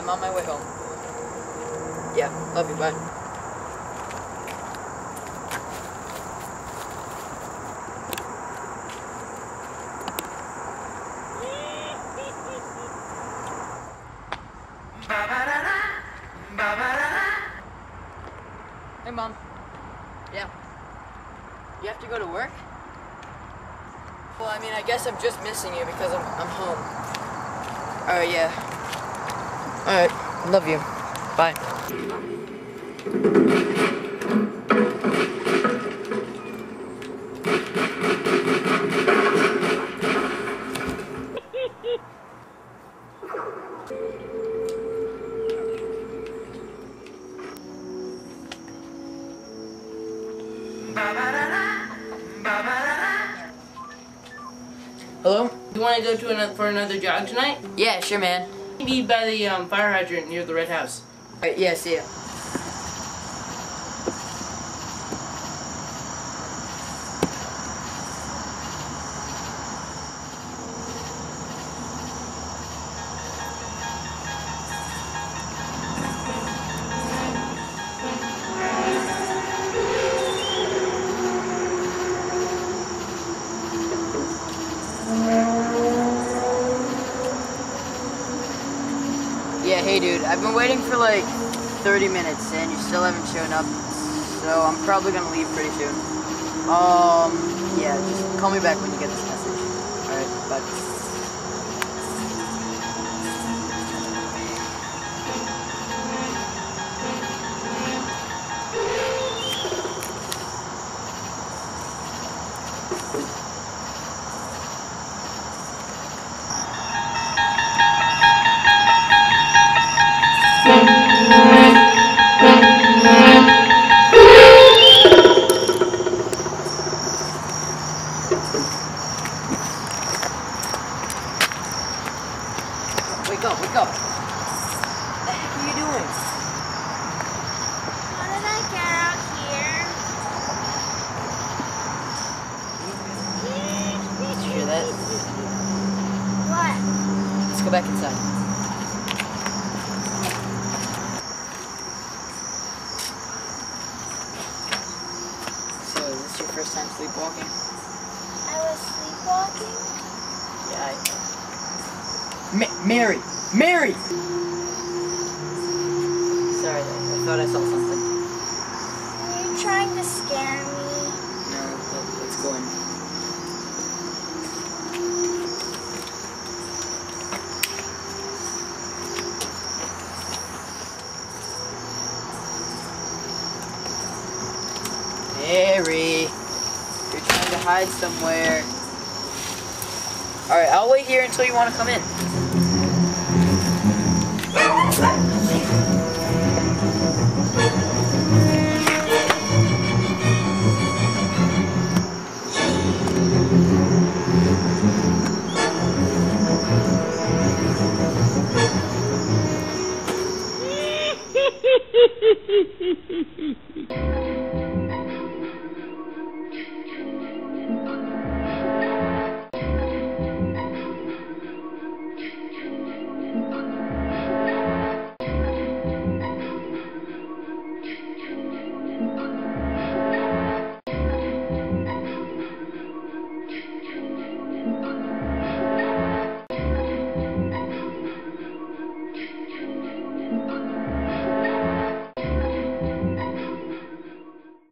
I'm on my way home. Yeah, love you, bye. Hey, Mom. Yeah. You have to go to work? Well, I mean, I guess I'm just missing you because I'm home. Alright, yeah. Alright, love you. Bye. Hello? You want to go to for another jog tonight? Yeah, sure, man. Maybe by the fire hydrant near the red house. Alright, yeah, see ya. Yeah, hey dude, I've been waiting for like 30 minutes and you still haven't shown up, so I'm probably gonna leave pretty soon. Yeah, just call me back when you get this message. Alright, bye. Wake up, wake up. What the heck are you doing? How did I get out here? Did you hear that? What? Let's go back inside. So, is this your first time sleepwalking? I was sleepwalking? Yeah, Mary! Mary! Sorry, I thought I saw something. Are you trying to scare me? No, let's go in. Mary! You're trying to hide somewhere. Alright, I'll wait here until you want to come in.